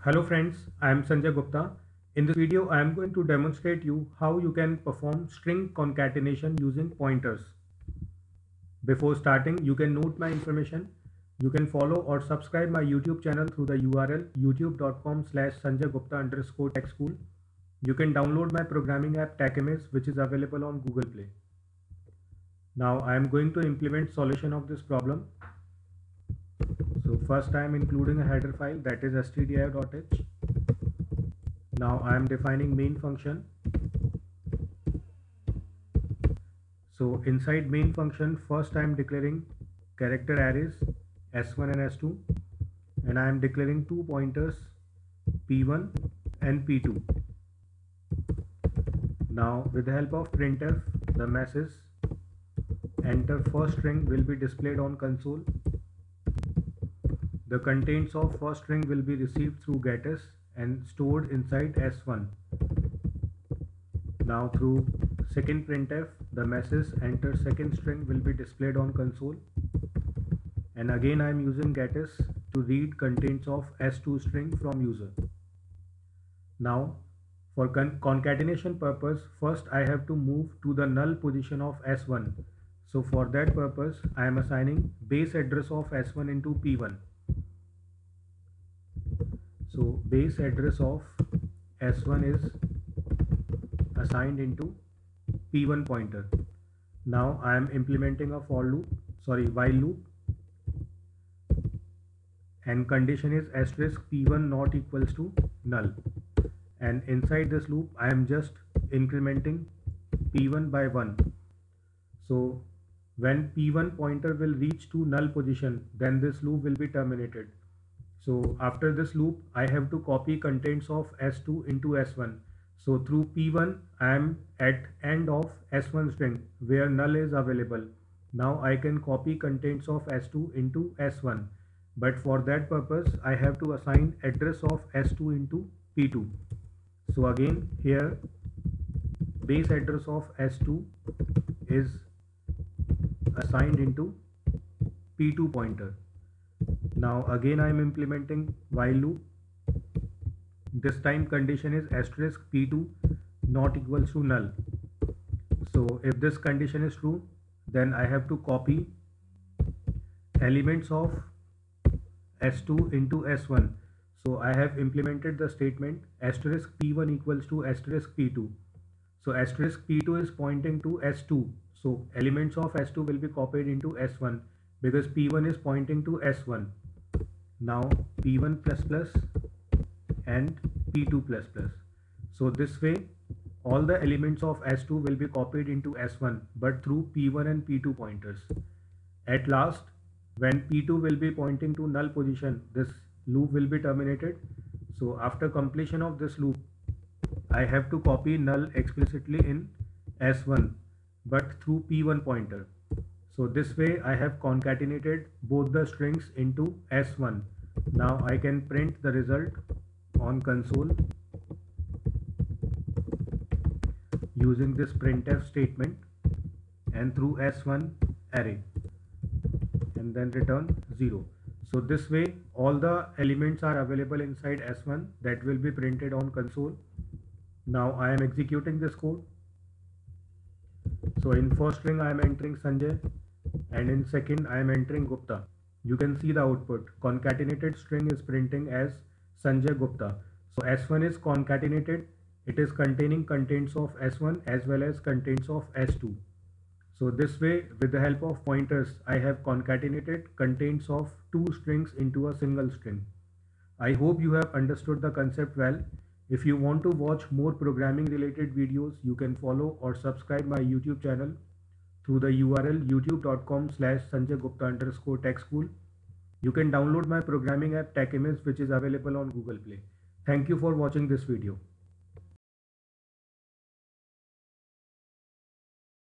Hello friends, I am Sanjay Gupta. In this video, I am going to demonstrate you how you can perform string concatenation using pointers. Before starting, you can note my information. You can follow or subscribe my YouTube channel through the URL youtube.com/sanjaygupta_tech school. You can download my programming app TechMS, which is available on Google Play. Now I am going to implement solution of this problem. So first I am including a header file, that is stdio.h. Now I am defining main function. So inside main function, first I am declaring character arrays s1 and s2, and I am declaring two pointers p1 and p2. Now with the help of printf, the message enter first string will be displayed on console. The contents of first string will be received through getS and stored inside s1. Now through second printf, the message enter second string will be displayed on console, and again I am using getS to read contents of s2 string from user. Now for concatenation purpose, first I have to move to the null position of s1. So for that purpose I am assigning base address of s1 into p1. So base address of s1 is assigned into p1 pointer. Now I am implementing a while loop, and condition is asterisk p1 not equals to null, and inside this loop I am just incrementing p1 by 1. So when p1 pointer will reach to null position, then this loop will be terminated. So after this loop I have to copy contents of s2 into s1. So through p1 I am at end of s1 string where null is available. Now I can copy contents of s2 into s1, but for that purpose I have to assign address of s2 into p2. So again here base address of s2 is assigned into p2 pointer. Now again I am implementing while loop. This time condition is asterisk p2 not equals to null. So if this condition is true, then I have to copy elements of s2 into s1. So I have implemented the statement asterisk p1 equals to asterisk p2. So asterisk p2 is pointing to s2. So elements of s2 will be copied into s1 because p1 is pointing to s1. Now p1 plus plus and p2 plus plus. So this way all the elements of s2 will be copied into s1, but through p1 and p2 pointers. At last, when p2 will be pointing to null position, this loop will be terminated. So after completion of this loop, I have to copy null explicitly in s1, but through p1 pointer. So this way I have concatenated both the strings into s1. Now I can print the result on console using this printf statement and through s1 array, and then return 0. So this way all the elements are available inside s1 that will be printed on console. Now I am executing this code. So in first string I am entering Sanjay, and in second I am entering Gupta. You can see the output. Concatenated string is printing as Sanjay Gupta. So s1 is concatenated. It is containing contents of s1 as well as contents of s2. So this way, with the help of pointers, I have concatenated contents of two strings into a single string. I hope you have understood the concept well. If you want to watch more programming related videos, you can follow or subscribe my YouTube channel through the URL youtube.com/sanjaygupta_tech school. You can download my programming app TechMS, which is available on Google Play. Thank you for watching this video.